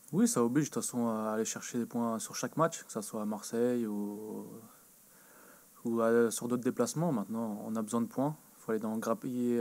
Oui, ça oblige de toute façon à aller chercher des points sur chaque match, que ce soit à Marseille ou sur d'autres déplacements. Maintenant, on a besoin de points. Il faut aller dans grappiller,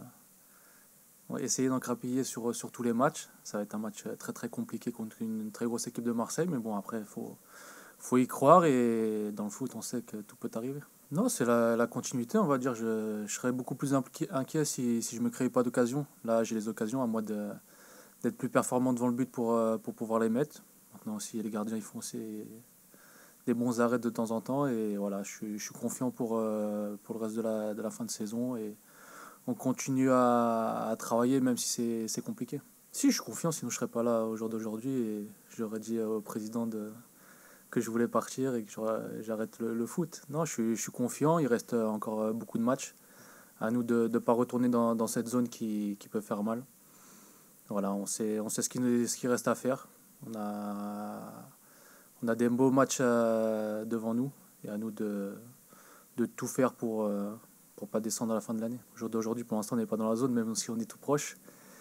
on va essayer d'en grappiller sur tous les matchs. Ça va être un match très très compliqué contre une très grosse équipe de Marseille, mais bon, après, faut y croire et dans le foot, on sait que tout peut arriver. Non, c'est la continuité, on va dire. Je serais beaucoup plus inquiet si je me créais pas d'occasion. Là, j'ai les occasions à moi d'être plus performant devant le but pour pouvoir les mettre. Maintenant aussi, les gardiens ils font aussi des bons arrêts de temps en temps et voilà, je suis confiant pour le reste de la fin de saison et on continue à travailler même si c'est compliqué. Si, je suis confiant, sinon je serais pas là au jour d'aujourd'hui et j'aurais dit au président que je voulais partir et que j'arrête le foot. Non, je suis confiant, il reste encore beaucoup de matchs. À nous de ne pas retourner dans cette zone qui peut faire mal. Voilà, on sait ce qui reste à faire. On a, on a des beaux matchs devant nous et à nous de tout faire pour pas descendre à la fin de l'année. Au jour d'aujourd'hui, pour l'instant, on n'est pas dans la zone, même si on est tout proche.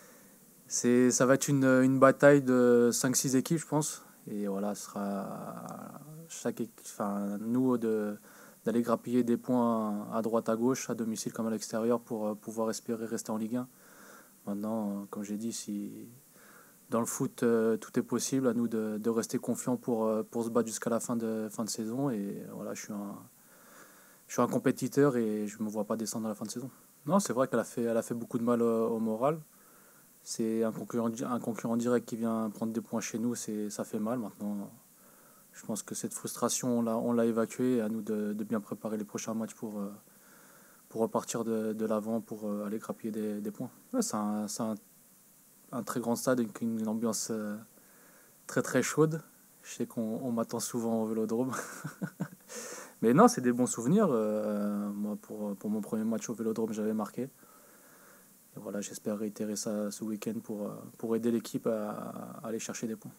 Ça va être une bataille de 5 6 équipes, je pense. Et voilà, ce sera enfin, nous d'aller grappiller des points à droite, à gauche, à domicile comme à l'extérieur pour pouvoir espérer rester en Ligue 1. Maintenant, comme j'ai dit, si dans le foot tout est possible, à nous de rester confiants pour se battre jusqu'à la fin de saison. Et voilà, je suis un compétiteur et je ne me vois pas descendre à la fin de saison. Non, c'est vrai qu'elle a fait beaucoup de mal au moral. C'est un concurrent direct qui vient prendre des points chez nous, ça fait mal. Maintenant, je pense que cette frustration, on l'a évacuée et à nous de bien préparer les prochains matchs pour repartir de l'avant, pour aller grappiller des points. Ouais, c'est un très grand stade avec une ambiance très très chaude. Je sais qu'on m'attend souvent au Vélodrome. Mais non, c'est des bons souvenirs. Moi, pour mon premier match au Vélodrome, j'avais marqué. Et voilà, j'espère réitérer ça ce week-end pour aider l'équipe à aller chercher des points.